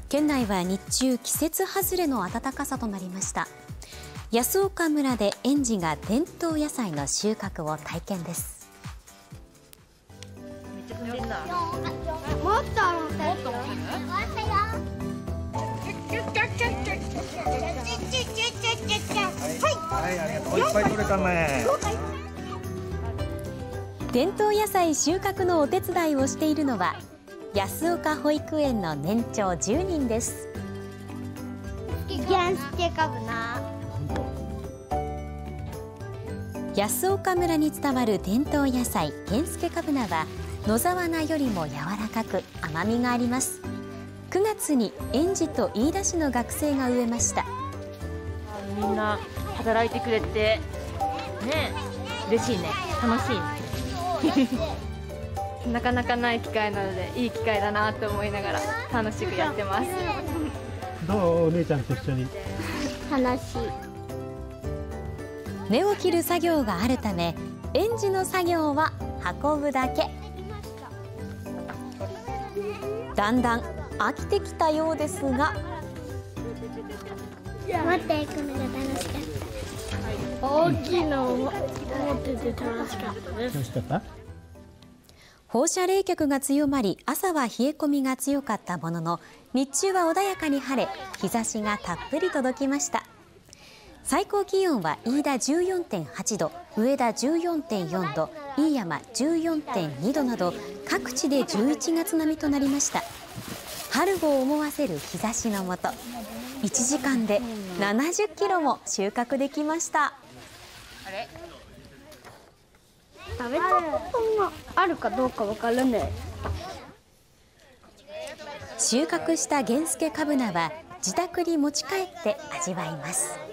県内は日中季節外れの暖かさとなりました。安岡村で園児が伝統野菜の収穫を体験です。 めっちゃ飛んでんな。 もっとはい、ありがとう。いっぱい取れたね。 伝統野菜収穫のお手伝いをしているのは安岡保育園の年長10人です。安岡村に伝わる伝統野菜源助かぶなは野沢菜よりも柔らかく甘みがあります。9月に園児と飯田市の学生が植えました。 みんな働いてくれてね、嬉しいね、楽しいねなかなかない機会なのでいい機会だなと思いながら楽しくやってます。 どう、お姉ちゃんと一緒に。 楽しい。 根を切る作業があるため園児の作業は運ぶだけ。だんだん飽きてきたようですが、 持っていくのが楽しかった。 大きいのを持ってて楽しかったです。 楽しかった。 放射冷却が強まり朝は冷え込みが強かったものの日中は穏やかに晴れ日差しがたっぷり届きました。最高気温は飯田 14.8 度、上田 14.4 度、飯山 14.2 度など各地で11月並みとなりました。春を思わせる日差しの下、1時間で70キロも収穫できました。 食べたことがあるかどうかわからない。 収穫した源助かぶなは自宅に持ち帰って味わいます。